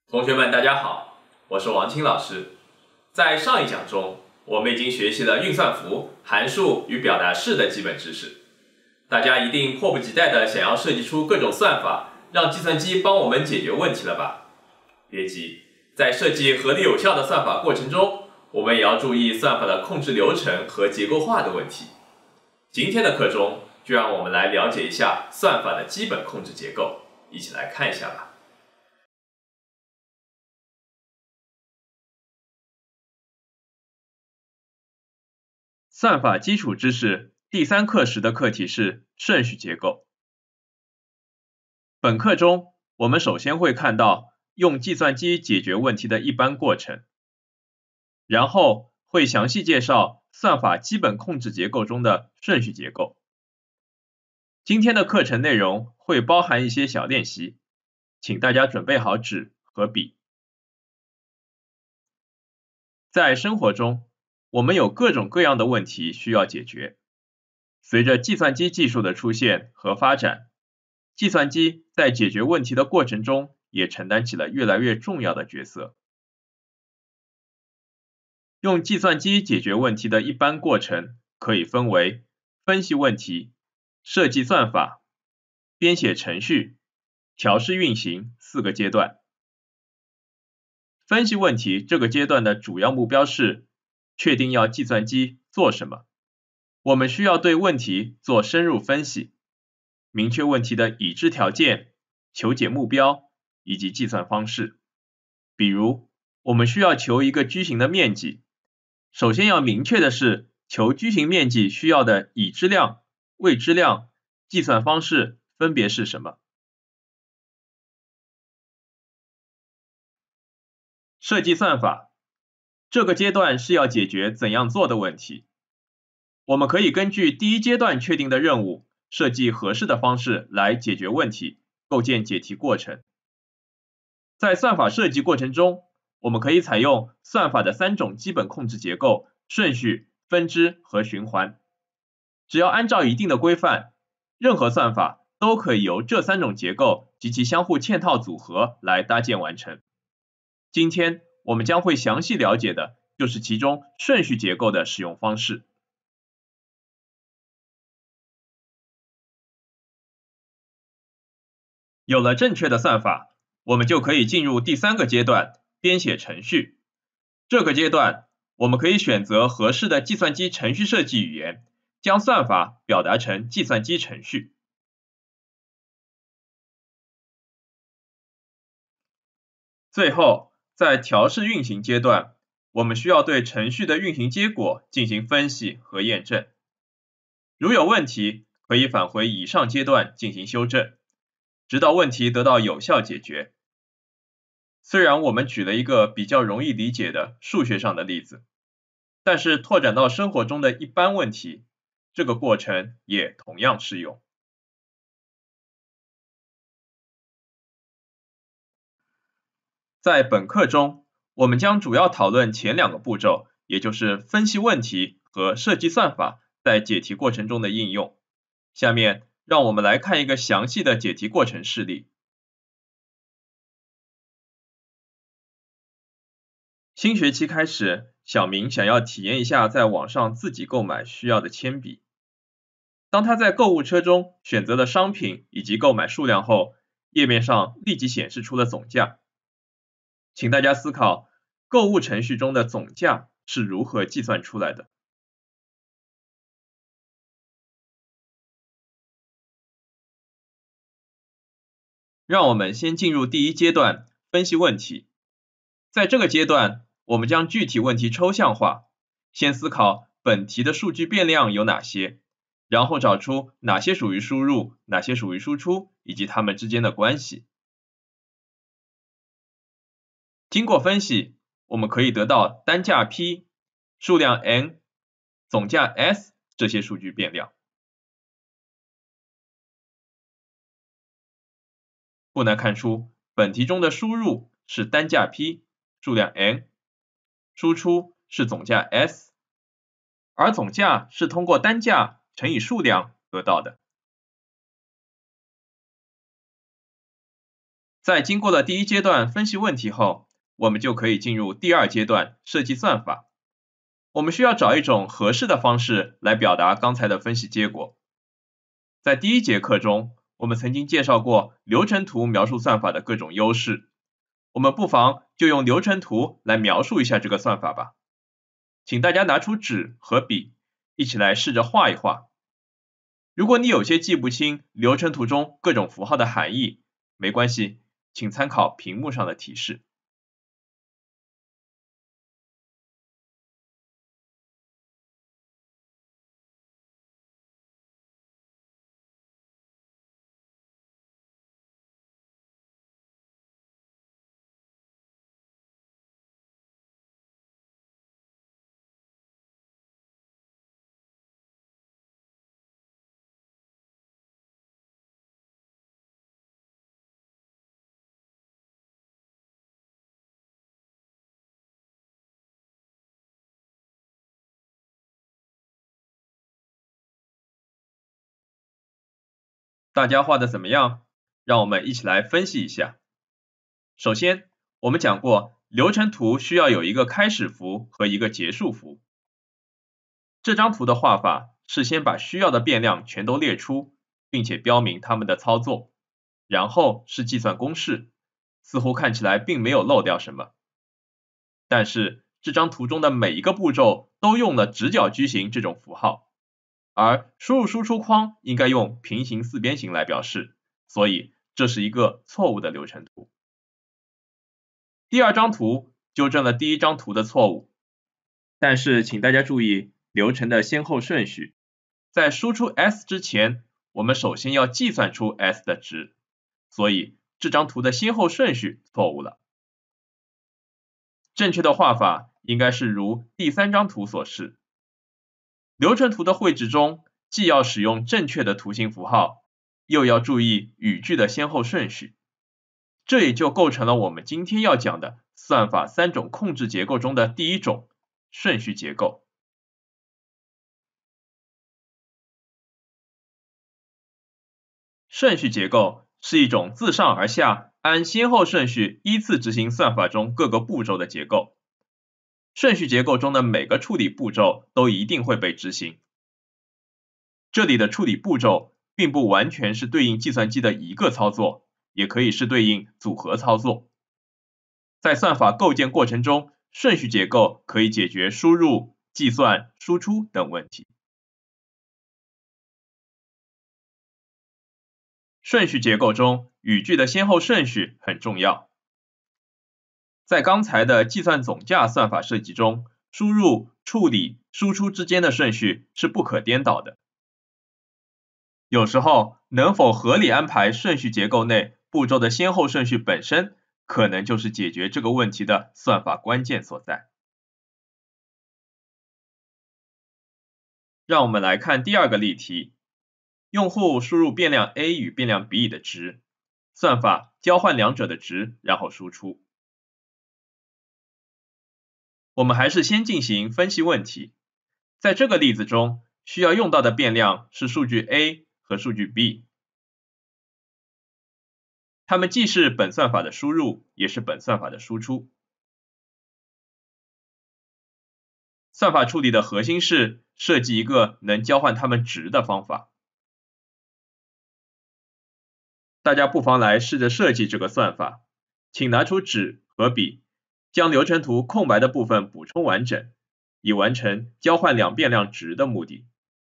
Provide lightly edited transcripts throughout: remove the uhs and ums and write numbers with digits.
同学们，大家好，我是王青老师。在上一讲中，我们已经学习了运算符、函数与表达式的基本知识。大家一定迫不及待地想要设计出各种算法，让计算机帮我们解决问题了吧？别急，在设计合理有效的算法过程中，我们也要注意算法的控制流程和结构化的问题。今天的课中，就让我们来了解一下算法的基本控制结构，一起来看一下吧。算法基础知识第3课时的课题是顺序结构。本课中，我们首先会看到用计算机解决问题的一般过程，然后会详细介绍算法基本控制结构中的顺序结构。今天的课程内容会包含一些小练习，请大家准备好纸和笔。在生活中，我们有各种各样的问题需要解决。随着计算机技术的出现和发展，计算机在解决问题的过程中也承担起了越来越重要的角色。用计算机解决问题的一般过程可以分为分析问题、设计算法、编写程序、调试运行4个阶段。分析问题这个阶段的主要目标是确定要计算机做什么。我们需要对问题做深入分析，明确问题的已知条件、求解目标以及计算方式。比如，我们需要求一个矩形的面积，首先要明确的是求矩形面积需要的已知量、未知量、计算方式分别是什么。设计算法，这个阶段是要解决怎样做的问题。我们可以根据第一阶段确定的任务，设计合适的方式来解决问题，构建解题过程。在算法设计过程中，我们可以采用算法的3种基本控制结构：顺序、分支和循环。只要按照一定的规范，任何算法都可以由这3种结构及其相互嵌套组合来搭建完成。今天我们将会详细了解的就是其中顺序结构的使用方式。有了正确的算法，我们就可以进入第3个阶段，编写程序。这个阶段，我们可以选择合适的计算机程序设计语言，将算法表达成计算机程序。最后，在调试运行阶段，我们需要对程序的运行结果进行分析和验证。如有问题，可以返回以上阶段进行修正，直到问题得到有效解决。虽然我们举了一个比较容易理解的数学上的例子，但是拓展到生活中的一般问题，这个过程也同样适用。在本课中，我们将主要讨论前2个步骤，也就是分析问题和设计算法在解题过程中的应用。下面让我们来看一个详细的解题过程示例。新学期开始，小明想要体验一下在网上自己购买需要的铅笔。当他在购物车中选择了商品以及购买数量后，页面上立即显示出了总价。请大家思考，购物程序中的总价是如何计算出来的？让我们先进入第一阶段，分析问题。在这个阶段，我们将具体问题抽象化，先思考本题的数据变量有哪些，然后找出哪些属于输入，哪些属于输出，以及它们之间的关系。经过分析，我们可以得到单价 P、数量 n、总价 S 这些数据变量。不难看出，本题中的输入是单价 P、数量 n， 输出是总价 S， 而总价是通过单价乘以数量得到的。 在经过了第一阶段分析问题后，我们就可以进入第二阶段设计算法。我们需要找一种合适的方式来表达刚才的分析结果。在第一节课中，我们曾经介绍过流程图描述算法的各种优势，我们不妨就用流程图来描述一下这个算法吧。请大家拿出纸和笔，一起来试着画一画。如果你有些记不清流程图中各种符号的含义，没关系，请参考屏幕上的提示。大家画的怎么样？让我们一起来分析一下。首先，我们讲过，流程图需要有一个开始符和一个结束符。这张图的画法是先把需要的变量全都列出，并且标明它们的操作，然后是计算公式，似乎看起来并没有漏掉什么。但是这张图中的每一个步骤都用了直角矩形这种符号，而输入输出框应该用平行四边形来表示，所以这是一个错误的流程图。第二张图纠正了第一张图的错误，但是请大家注意流程的先后顺序，在输出 s 之前，我们首先要计算出 s 的值，所以这张图的先后顺序错误了。正确的画法应该是如第三张图所示。流程图的绘制中，既要使用正确的图形符号，又要注意语句的先后顺序。这也就构成了我们今天要讲的算法三种控制结构中的第一种，顺序结构。顺序结构是一种自上而下，按先后顺序依次执行算法中各个步骤的结构。顺序结构中的每个处理步骤都一定会被执行。这里的处理步骤并不完全是对应计算机的一个操作，也可以是对应组合操作。在算法构建过程中，顺序结构可以解决输入、计算、输出等问题。顺序结构中，语句的先后顺序很重要。在刚才的计算总价算法设计中，输入、处理、输出之间的顺序是不可颠倒的。有时候，能否合理安排顺序结构内步骤的先后顺序本身，可能就是解决这个问题的算法关键所在。让我们来看第二个例题，用户输入变量 a 与变量 b 的值，算法交换两者的值，然后输出。我们还是先进行分析问题。在这个例子中，需要用到的变量是数据 a 和数据 b， 它们既是本算法的输入，也是本算法的输出。算法处理的核心是设计一个能交换它们值的方法。大家不妨来试着设计这个算法，请拿出纸和笔，将流程图空白的部分补充完整，以完成交换两变量值的目的。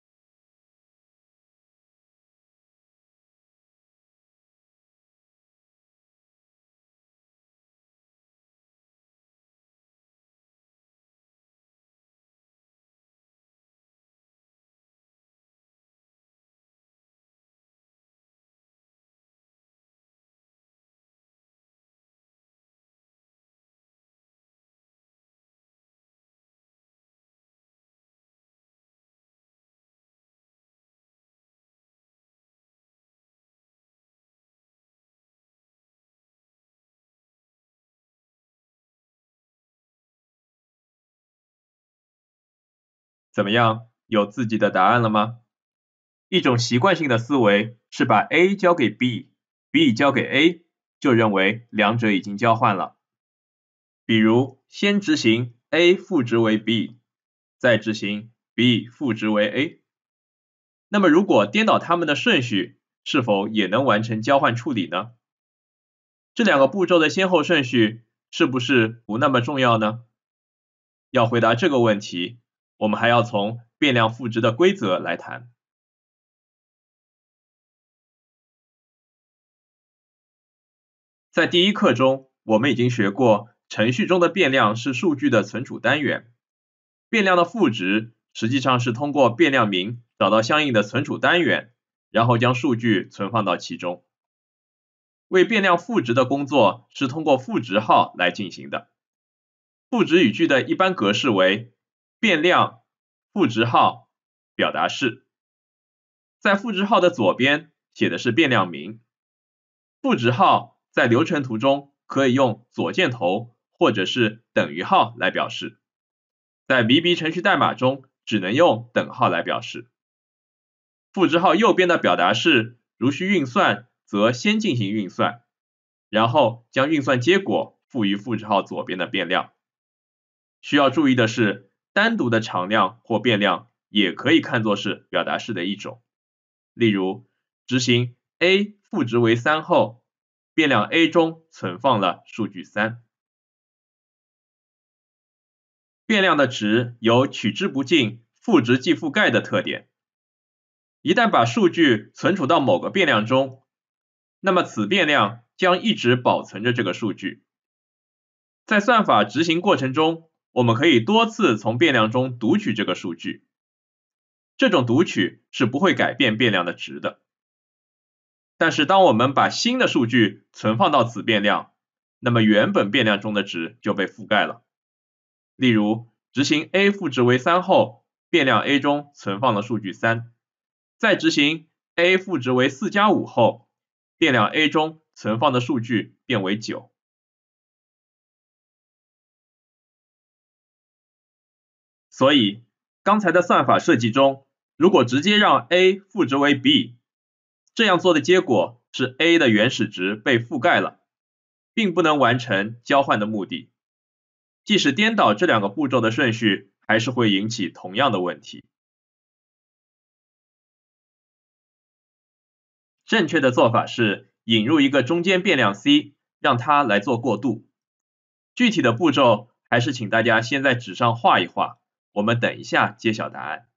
怎么样，有自己的答案了吗？一种习惯性的思维是把 A 交给 B，B 交给 A， 就认为两者已经交换了。比如先执行 A 赋值为 B， 再执行 B 赋值为 A。那么如果颠倒它们的顺序，是否也能完成交换处理呢？这两个步骤的先后顺序是不是不那么重要呢？要回答这个问题，我们还要从变量赋值的规则来谈。在第一课中，我们已经学过，程序中的变量是数据的存储单元。变量的赋值实际上是通过变量名找到相应的存储单元，然后将数据存放到其中。为变量赋值的工作是通过赋值号来进行的。赋值语句的一般格式为变量赋值号表达式。在赋值号的左边写的是变量名。赋值号在流程图中可以用左箭头或者是等于号来表示，在 VB 程序代码中只能用等号来表示。赋值号右边的表达式如需运算，则先进行运算，然后将运算结果赋予赋值号左边的变量。需要注意的是，单独的常量或变量也可以看作是表达式的一种。例如，执行 A 赋值为3后，变量 A 中存放了数据3。变量的值有取之不尽、赋值即覆盖的特点。一旦把数据存储到某个变量中，那么此变量将一直保存着这个数据。在算法执行过程中，我们可以多次从变量中读取这个数据。这种读取是不会改变变量的值的。但是当我们把新的数据存放到此变量，那么原本变量中的值就被覆盖了。例如，执行 A 赋值为3后，变量 A 中存放了数据3。再执行 A 赋值为4加5后，变量 A 中存放的数据变为9。所以，刚才的算法设计中，如果直接让 A 赋值为 B， 这样做的结果是 A 的原始值被覆盖了，并不能完成交换的目的。即使颠倒这两个步骤的顺序，还是会引起同样的问题。正确的做法是引入一个中间变量 C， 让它来做过渡。具体的步骤还是请大家先在纸上画一画，我们等一下揭晓答案。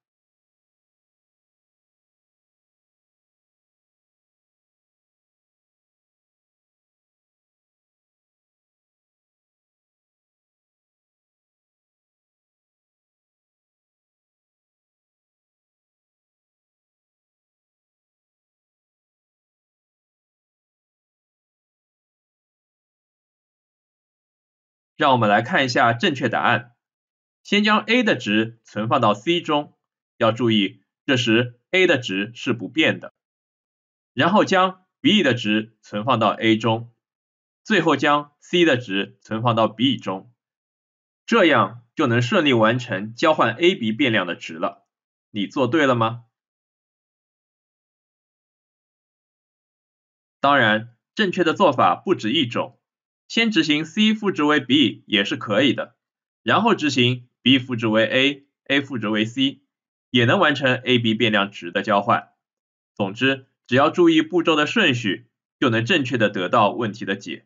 让我们来看一下正确答案。先将 A 的值存放到 C 中，要注意，这时 A 的值是不变的。然后将 B 的值存放到 A 中，最后将 C 的值存放到 B 中，这样就能顺利完成交换 A、B 变量的值了。你做对了吗？当然，正确的做法不止一种，先执行 C 赋值为 B 也是可以的，然后执行 B 赋值为 A、A 赋值为 C， 也能完成 A、B 变量值的交换。总之，只要注意步骤的顺序，就能正确的得到问题的解。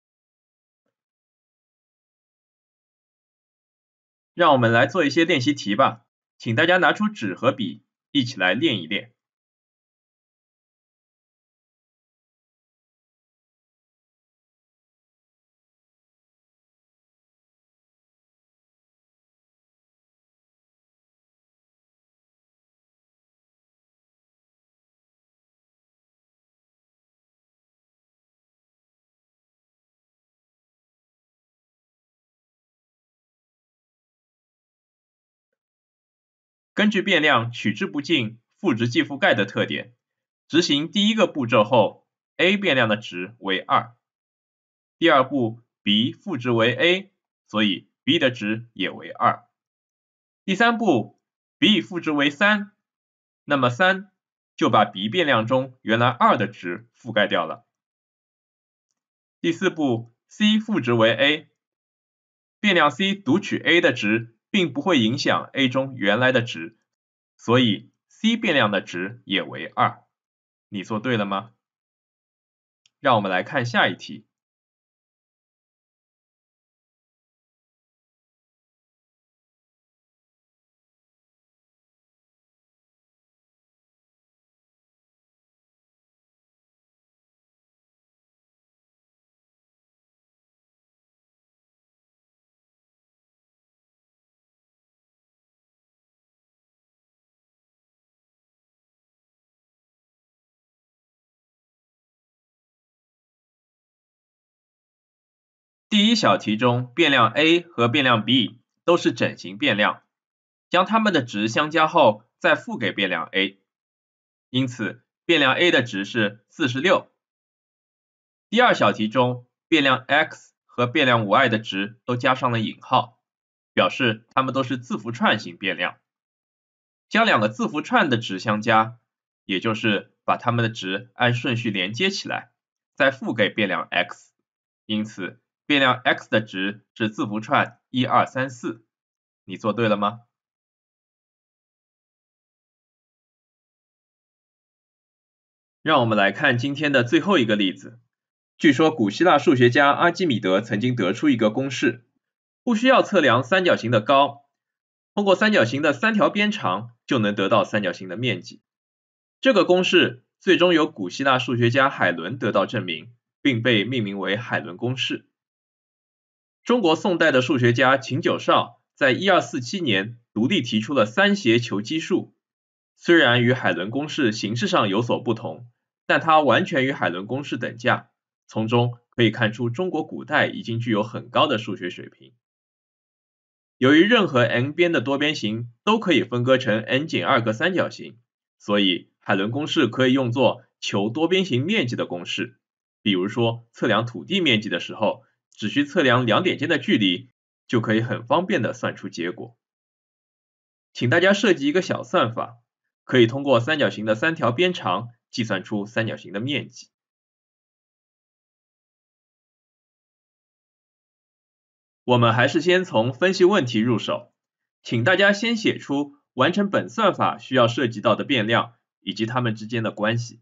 让我们来做一些练习题吧，请大家拿出纸和笔，一起来练一练。根据变量取之不尽、赋值即覆盖的特点，执行第一个步骤后 ，A 变量的值为2。第二步 B 赋值为 A， 所以 B 的值也为2。第三步 B 赋值为3，那么3就把 B 变量中原来2的值覆盖掉了。 第4步 c 赋值为 a， 变量 c 读取 a 的值并不会影响 a 中原来的值，所以 c 变量的值也为2。你做对了吗？让我们来看下一题。第一小题中，变量 a 和变量 b 都是整形变量，将它们的值相加后再赋给变量 a， 因此变量 a 的值是46。第二小题中，变量 x 和变量 y 的值都加上了引号，表示它们都是字符串型变量。将两个字符串的值相加，也就是把它们的值按顺序连接起来，再赋给变量 x， 因此变量 x 的值是字符串1234，你做对了吗？让我们来看今天的最后一个例子。据说古希腊数学家阿基米德曾经得出一个公式，不需要测量三角形的高，通过三角形的3条边长就能得到三角形的面积。这个公式最终由古希腊数学家海伦得到证明，并被命名为海伦公式。中国宋代的数学家秦九绍在1247年独立提出了三斜求基数，虽然与海伦公式形式上有所不同，但它完全与海伦公式等价，从中可以看出中国古代已经具有很高的数学水平。由于任何 n 边的多边形都可以分割成 n-2个三角形，所以海伦公式可以用作求多边形面积的公式。比如说测量土地面积的时候，只需测量两点间的距离，就可以很方便的算出结果。请大家设计一个小算法，可以通过三角形的3条边长计算出三角形的面积。我们还是先从分析问题入手，请大家先写出完成本算法需要涉及到的变量以及它们之间的关系。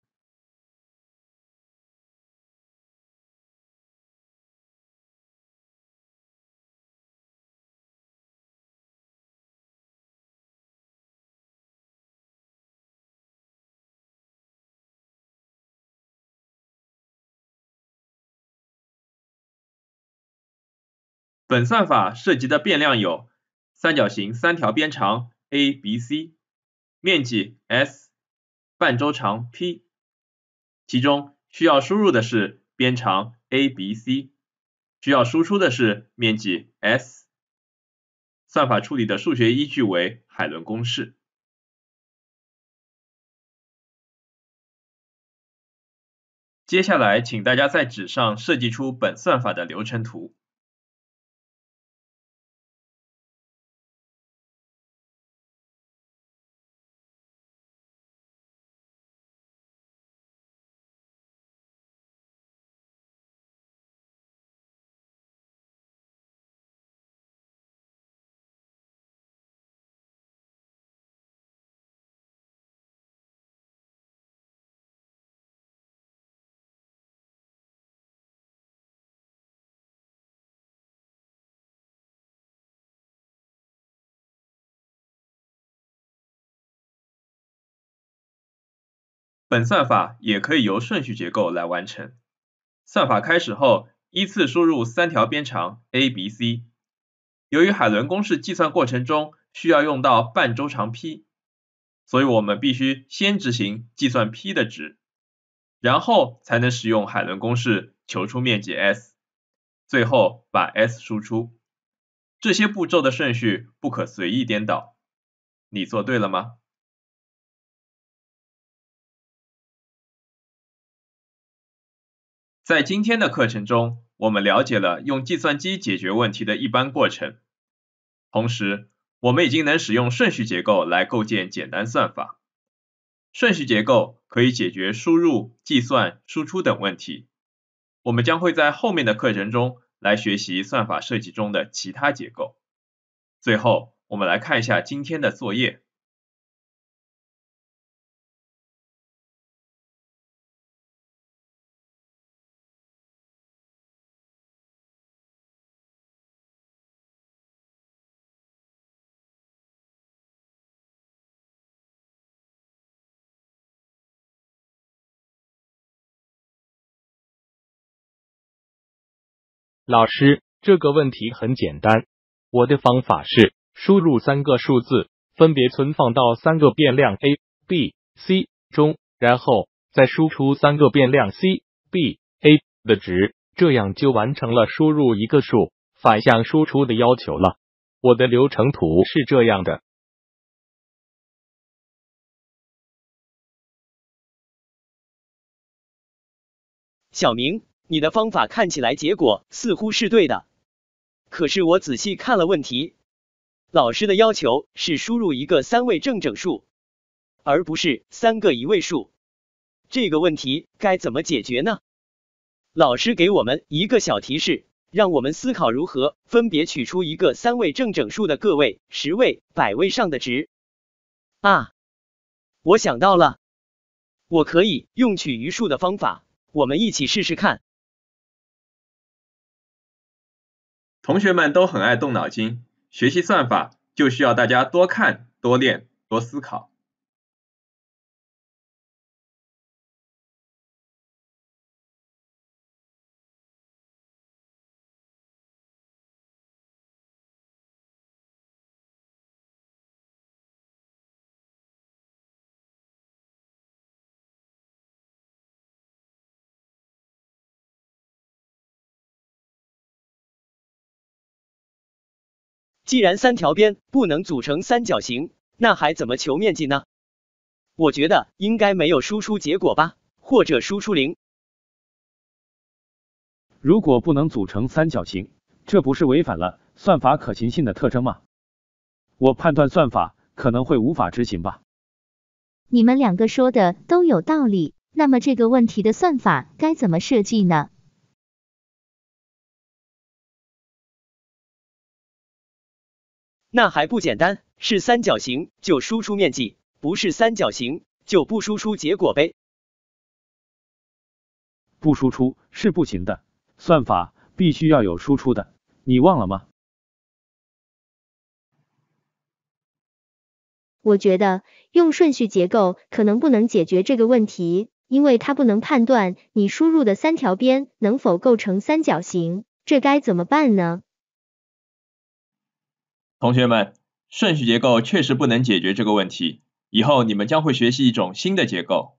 本算法涉及的变量有三角形3条边长 a、b、c， 面积 s， 半周长 p， 其中需要输入的是边长 a、b、c， 需要输出的是面积 s。算法处理的数学依据为海伦公式。接下来请大家在纸上设计出本算法的流程图。本算法也可以由顺序结构来完成。算法开始后，依次输入3条边长 a、b、c。由于海伦公式计算过程中需要用到半周长 p， 所以我们必须先执行计算 p 的值，然后才能使用海伦公式求出面积 s， 最后把 s 输出。这些步骤的顺序不可随意颠倒。你做对了吗？在今天的课程中，我们了解了用计算机解决问题的一般过程，同时我们已经能使用顺序结构来构建简单算法。顺序结构可以解决输入、计算、输出等问题。 我们将会在后面的课程中来学习算法设计中的其他结构。最后，我们来看一下今天的作业。 老师，这个问题很简单。我的方法是输入3个数字，分别存放到3个变量 a、b、c 中，然后再输出3个变量 c、b、a 的值，这样就完成了输入一个数反向输出的要求了。我的流程图是这样的。 小明，你的方法看起来结果似乎是对的，可是我仔细看了问题，老师的要求是输入一个3位正整数，而不是3个1位数。这个问题该怎么解决呢？老师给我们一个小提示，让我们思考如何分别取出一个3位正整数的个位、10位、100位上的值。啊，我想到了，我可以用取余数的方法，我们一起试试看。 同学们都很爱动脑筋，学习算法就需要大家多看、多练、多思考。 既然3条边不能组成三角形，那还怎么求面积呢？我觉得应该没有输出结果吧，或者输出0。 如果不能组成三角形，这不是违反了算法可行性的特征吗？我判断算法可能会无法执行吧。 你们2个说的都有道理，那么这个问题的算法该怎么设计呢？ 那还不简单，是三角形就输出面积，不是三角形就不输出结果呗。 不输出是不行的，算法必须要有输出的，你忘了吗？ 我觉得用顺序结构可能不能解决这个问题，因为它不能判断你输入的3条边能否构成三角形，这该怎么办呢？ 同学们，顺序结构确实不能解决这个问题，以后你们将会学习一种新的结构。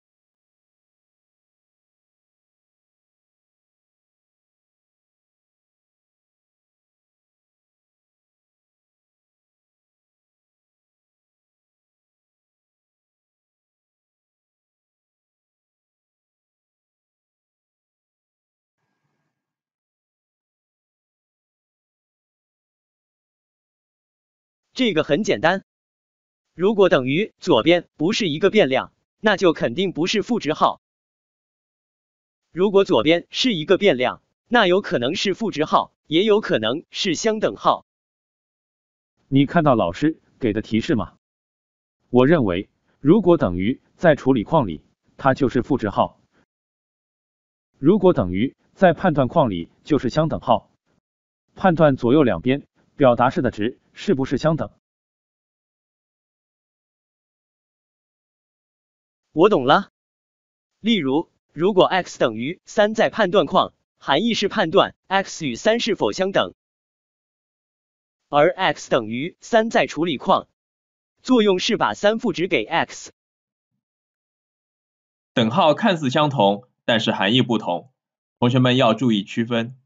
这个很简单，如果等于左边不是一个变量，那就肯定不是负值号。如果左边是一个变量，那有可能是负值号，也有可能是相等号。 你看到老师给的提示吗？我认为，如果等于在处理框里，它就是负值号；如果等于在判断框里，就是相等号。判断左右两边表达式的值是不是相等。 我懂了。例如，如果 x 等于3在判断框，含义是判断 x 与3是否相等；而 x 等于3在处理框，作用是把3赋值给 x。 等号看似相同，但是含义不同，同学们要注意区分。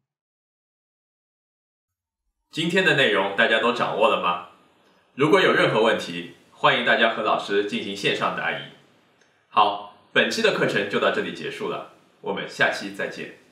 今天的内容大家都掌握了吗？如果有任何问题，欢迎大家和老师进行线上答疑。好，本期的课程就到这里结束了，我们下期再见。